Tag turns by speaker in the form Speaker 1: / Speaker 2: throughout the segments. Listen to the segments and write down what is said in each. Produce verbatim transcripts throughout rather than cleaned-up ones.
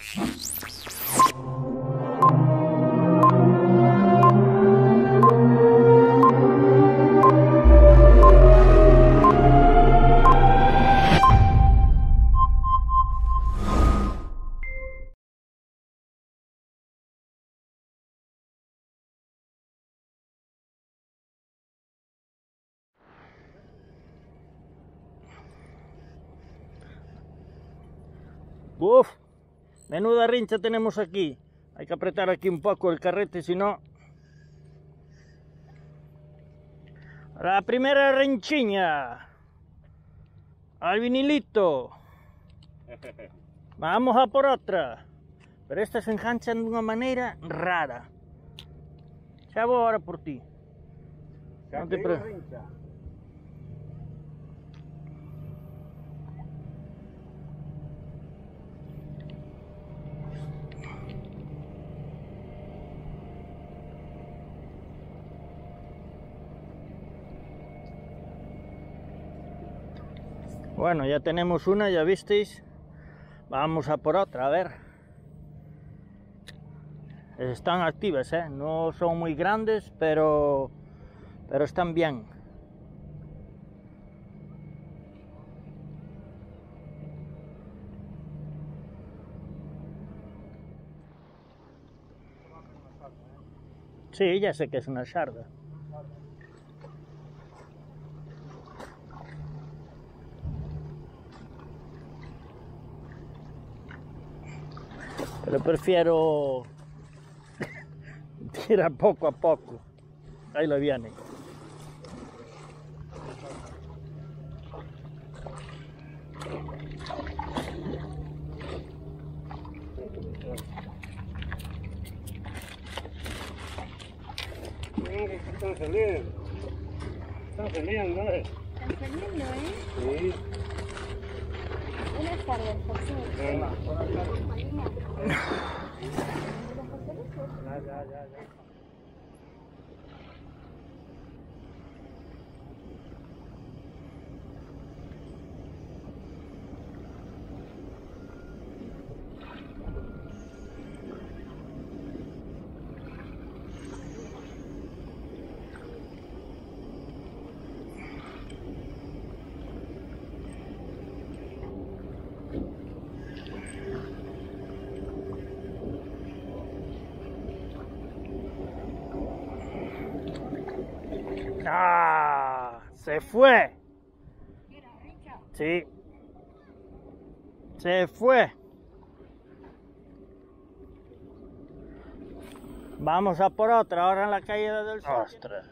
Speaker 1: Uf, menuda rincha tenemos aquí. Hay que apretar aquí un poco el carrete, si no... La primera rinchiña. Al vinilito. Vamos a por otra. Pero esta se engancha de una manera rara. Ya voy ahora por ti. No te preocupes. Bueno, ya tenemos una, ya visteis. Vamos a por otra, a ver. Están activas, ¿eh? No son muy grandes, pero, pero están bien. Sí, ya sé que es una sarda. Pero prefiero tirar poco a poco. Ahí lo viene.
Speaker 2: Están saliendo. Están saliendo, ¿eh?
Speaker 3: Están saliendo, ¿eh?
Speaker 2: Sí.
Speaker 3: Buenas tardes, José.
Speaker 2: Ya, ya, ya, ya.
Speaker 1: ¡Ah! ¡Se fue! Sí. Se fue. Vamos a por otra, ahora en la caída del sol. ¡Ostras!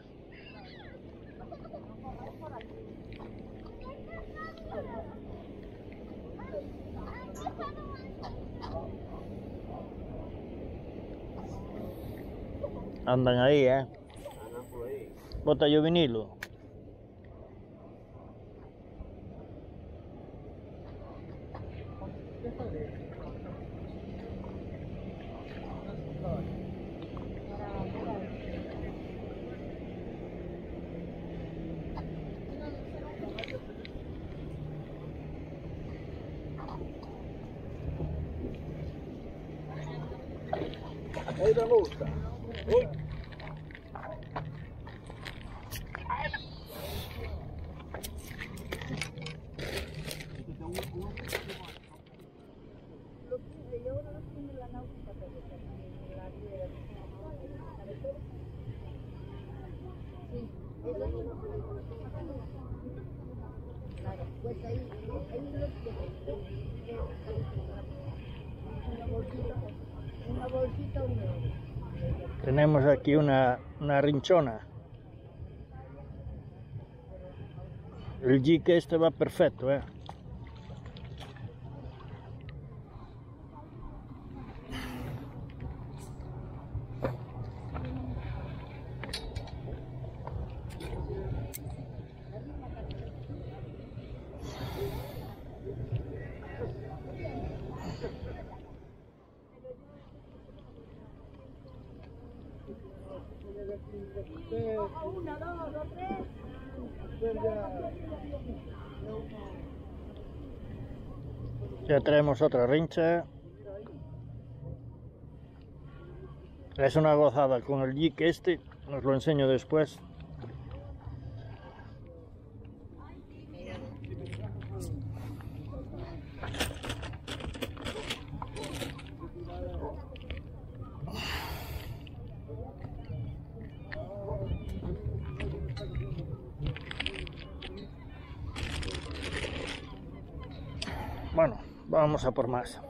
Speaker 1: Andan ahí, ¿eh? Bota yo vinilo.
Speaker 2: Ahí me gusta. Uy.
Speaker 3: Pues ahí, ahí lo una bolsita, una bolsita, un euro.
Speaker 1: Tenemos aquí una, una rinchona. El jig este va perfecto, ¿eh?
Speaker 3: Una, dos, dos, tres.
Speaker 1: Ya traemos otra rincha. Es una gozada con el jig este, os lo enseño después. Bueno, vamos a por más.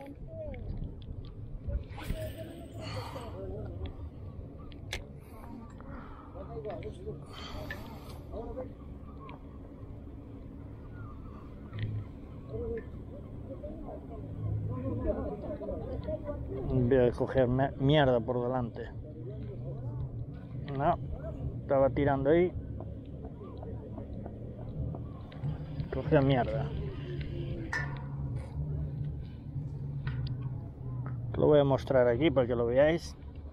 Speaker 1: Voy a coger mierda por delante. No, estaba tirando ahí. Cogía mierda. Lo voy a mostrar aquí para que lo veáis.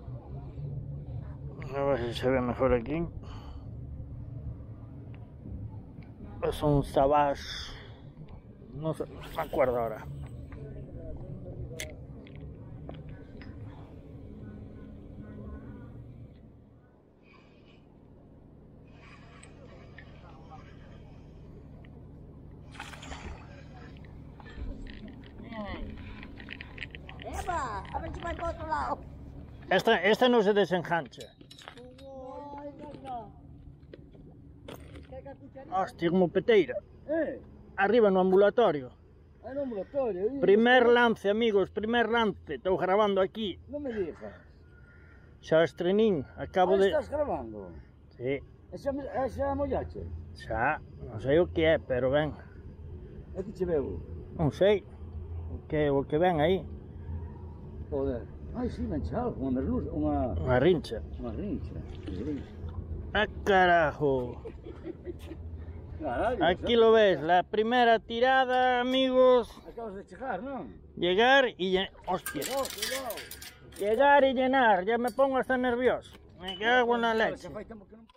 Speaker 1: A ver si se ve mejor aquí. Es un Savage. No sé, no me acuerdo ahora.
Speaker 3: Eva, a ver si va para otro lado.
Speaker 1: Esta, esta no se desengancha.
Speaker 3: Ay, venga. Que que cuchara.
Speaker 1: Hostia, como peteira.
Speaker 2: Eh,
Speaker 1: Arriba no ambulatorio.
Speaker 2: é no ambulatorio. e-
Speaker 1: Primer lance, amigos, primer lance. Estou grabando aquí.
Speaker 2: Non me digas.
Speaker 1: Xa estrenín, acabo
Speaker 2: Ah,
Speaker 1: de...
Speaker 2: estás grabando?
Speaker 1: Sí,
Speaker 2: E xa, me- e xa mollache?
Speaker 1: xa, non sei o que é, pero ben.
Speaker 2: E que che veo?
Speaker 1: Non sei o que, o que ven aí.
Speaker 2: Joder. Ai, si, me algo, unha merluz, unha...
Speaker 1: Unha rincha.
Speaker 2: Unha rincha. Que rincha.
Speaker 1: Ah, carajo.
Speaker 2: Caralho,
Speaker 1: Aquí lo ves, la primera tirada, amigos.
Speaker 2: acabas de chegar, non?
Speaker 1: Llegar y llenar. Hostia.
Speaker 2: Cuidado, cuidado.
Speaker 1: Llegar y llenar. Ya me pongo hasta nervioso. Me cago en la leche.
Speaker 2: Que fai tempo que non...